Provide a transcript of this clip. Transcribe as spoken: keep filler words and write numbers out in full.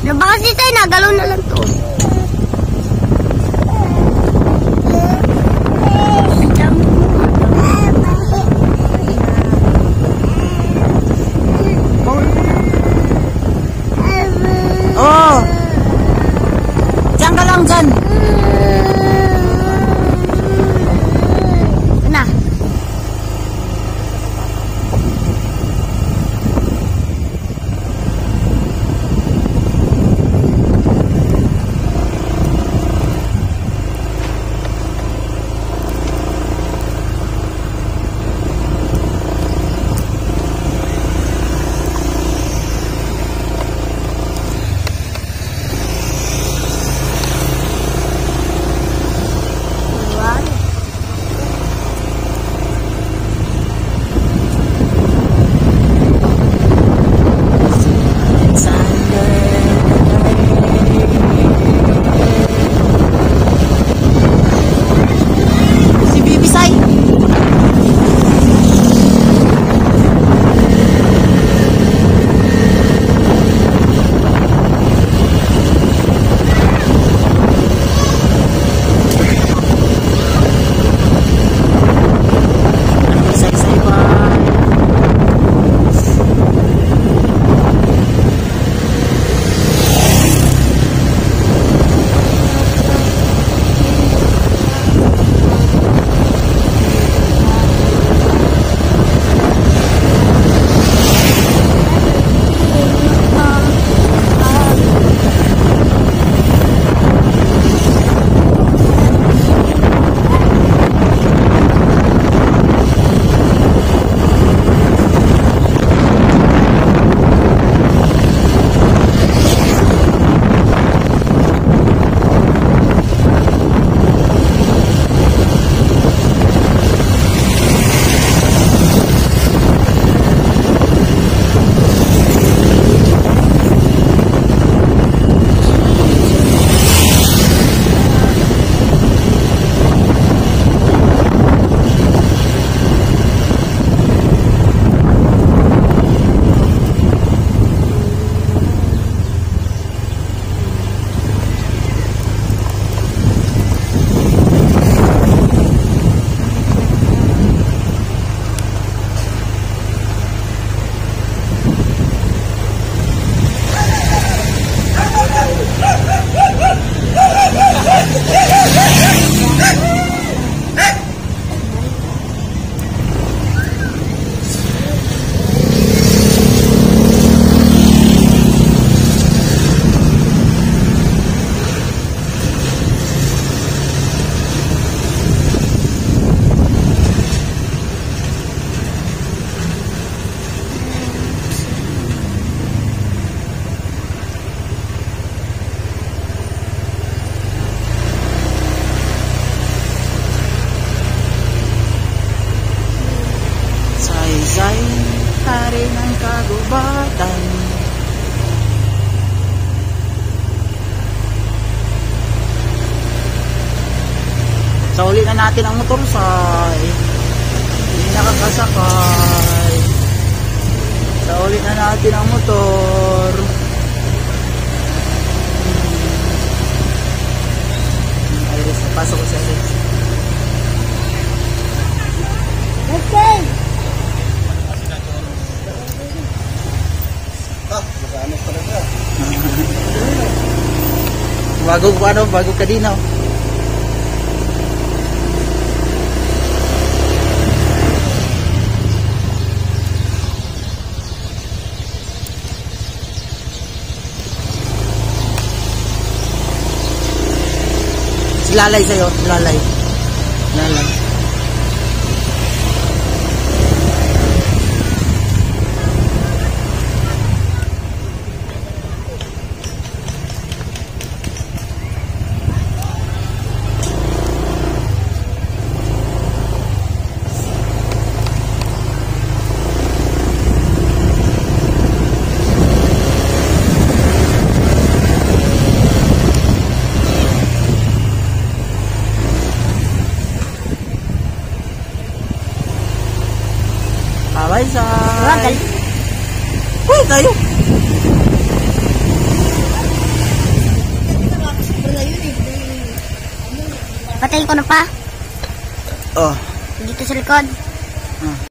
Nabakas dito eh, nagalaw na lang to. Oh! Diyan ka lang dyan. Na. Saysay, hari ng kagubatan. Sauli na natin ang motor, say. Hindi nakakasakay. Sauli na natin ang motor. Iris, pasok ko sa Iris. Okay. Bago ano, bago kadino. Lalay sa'yo, lalay. Lalay. Bye, Sai. Uy, tayo. Patayin ko na pa. Oh. Dito sa likod. Ah.